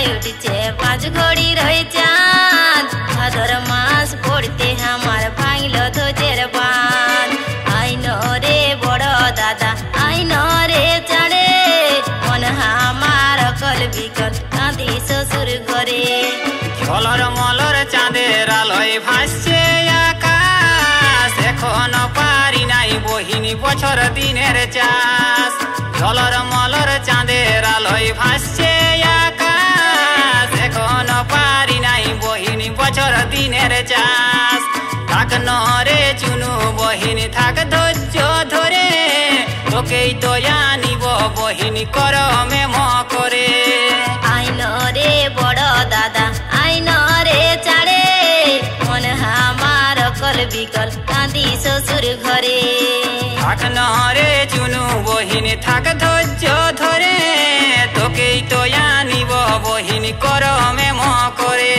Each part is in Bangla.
উঠছে 5 ঘড়ি রয়ে চাঁদ ভাদর মাস পড়তে আমার ভাঙল ধোজের বাঁধ আইন রে বড় দাদা আইন রে চাঁদে মন আমার অকল বিকল কাঁদি শ্বশুর ঘরে ঝলর মলর চাঁদের আলোয় ভাসছে আকাশ এখনো পারি নাই বহিনী বছর দিনের চাষ ঝলর মলর চাঁদের আলোয় ভাসছে আকাশ এখনো পারি নাই বহিনী বছর দিনের চাষ থাক নরে চুনু বহিনী থাক ধৈর্য ধরে তোকেই তো আনিব বহিনী কর মেম করে আইন রে বড় দাদা আইন রে চাঁদে মন আমার অকল বিকল কাঁদি শ্বশুর ঘরে থাক নরে চুনু বহিনী থাক ধৈর্য ধরে তোকেই তো আনিব বহিনী কর মেম করে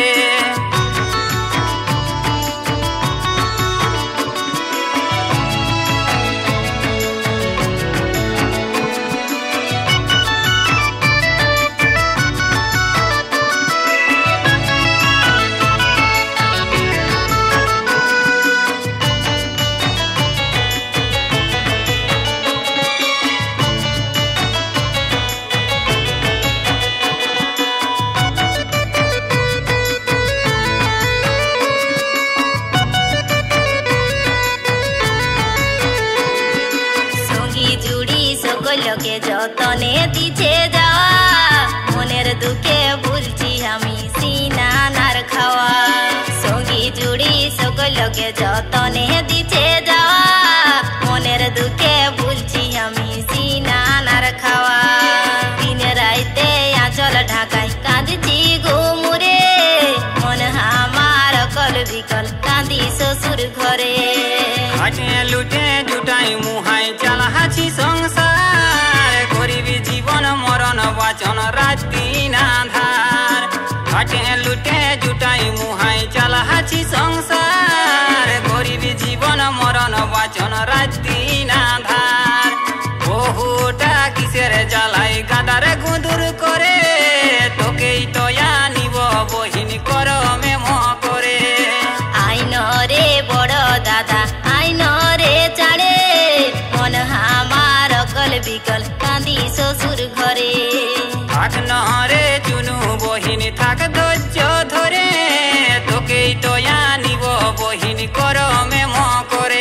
সকলকে যতনে দিছে যাওয়া মনের দুঃখে ভুলছি আমি সিনানার খাওয়া সঙ্গী জুড়ি সকলকে যতনে দিছে যাওয়া মনের দুঃখে ভুলছি আমি সিনানার খাওয়া দিন রাইতে আঁচল ঢাকায় কাঁদছি ঘুমুরে মন আমার অকল বিকল কাঁদি শ্বশুর ঘরে হাটে লুটে জুটাই মুহাই চালাহাছি সংসার গরিবী জীবন মরণ বাচন রাত দিন আধার হাটে লুটে জুটাই মুহাই চালাহাছি সংসার গরিবী জীবন মরণ বাচন রাত দিন আধার বহুটা কিসের জ্বালাই গাদার গুঁদুর করে তোকেই তো আনিব বহিনী কর মেম করে আইন রে বড় দাদা আইন রে চাঁদে মন আমার অকল বিকল কাঁদি শ্বশুর ঘরে থাক নরে চুনু বহিনী থাক ধৈর্য ধরে তোকেই তো আনিব বহিনী কর মেম করে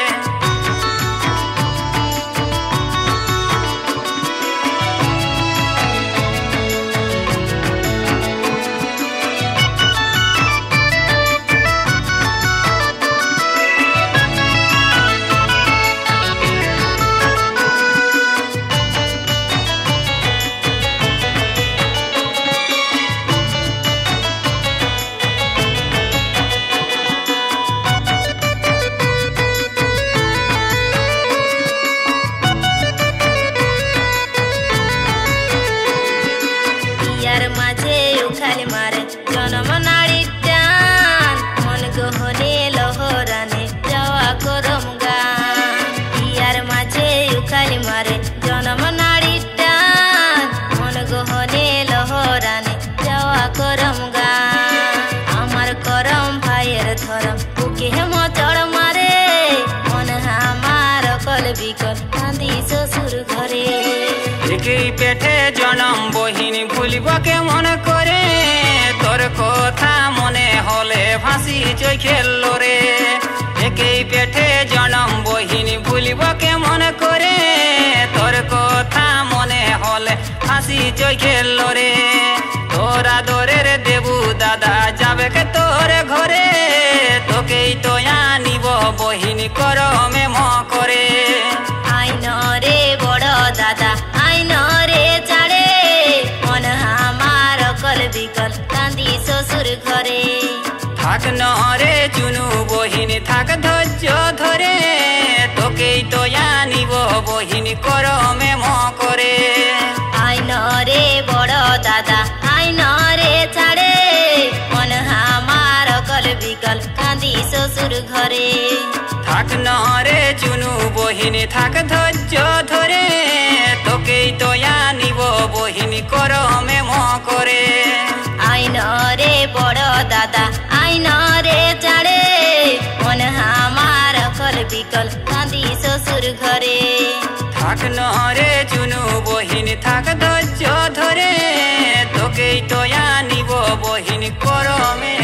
মাঝে উখাল মারে জনম নারীর টান মন গহনে লহরানে যাওয়া করম গান ইয়ার মাঝে উখাল মারে জনম নারীর টান মন গহনে লহরানে যাওয়া করম গান আমার করম ভাইয়ের ধরম বুকে মচড় মারে মন আমার অকল বিকল কাঁদি শ্বশুর ঘরে একই পেটে জনম বহিনী ভুলিব কেমন করে তোর কথা মনে হলে ফাঁসি চোখের লোরে একই পেটে জনম বহিনী ভুলিব কেমন করে তোর কথা মনে হলে ফাঁসি চোখের লোরে তোরা দরের দেবু দাদা যাবে কে তোর ঘরে তোকেই তো আনিব বহিনী কর মেম করে আইন রে বড় দাদা আইন রে চাঁদে মন আমার অকল বিকল কাঁদি শ্বশুর ঘরে থাক নরে চুনু বহিনী থাক ধৈর্য ধরে তোকেই তো আনিব বহিনী কর মেম করে আইন রে বড় দাদা আইন রে চাঁদে মন আমার অকল বিকল কাঁদি শ্বশুর ঘরে থাক নরে চুনু বহিনী থাক ধৈর্য ধরে তোকেই তো আনিব বহিনী কর মেম করে। দাদা আইন রে চাড়ে মন আমার অকল বিকল কাঁদি শ্বশুর ঘরে। থাক রে চুনু বহিন থাক ধৈর্য ধরে তোকেই তো আনিব বহিন করমে